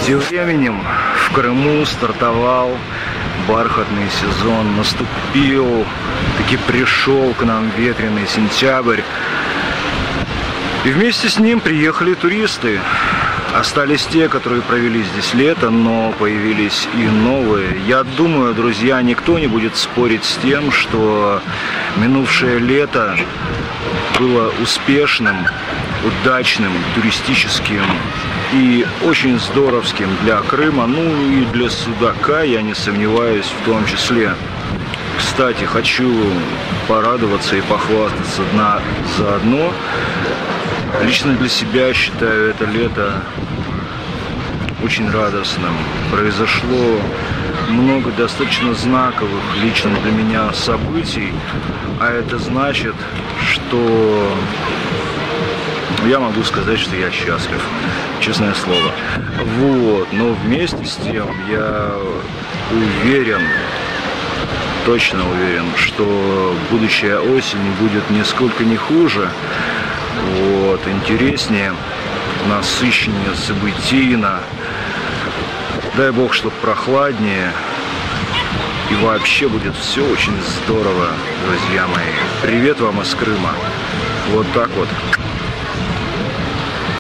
Тем временем в Крыму стартовал бархатный сезон, наступил, таки пришел к нам ветреный сентябрь. И вместе с ним приехали туристы. Остались те, которые провели здесь лето, но появились и новые. Я думаю, друзья, никто не будет спорить с тем, что минувшее лето было успешным, удачным, туристическим и очень здоровским для Крыма, ну и для Судака, я не сомневаюсь, в том числе. Кстати, хочу порадоваться и похвастаться заодно. Лично для себя считаю это лето очень радостным. Произошло много достаточно знаковых лично для меня событий, а это значит, что я могу сказать, что я счастлив, честное слово. Вот, но вместе с тем я уверен, точно уверен, что будущая осень будет нисколько не хуже, вот, интереснее, насыщеннее, событийно. Дай бог, чтобы прохладнее. И вообще будет все очень здорово, друзья мои. Привет вам из Крыма. Вот так вот.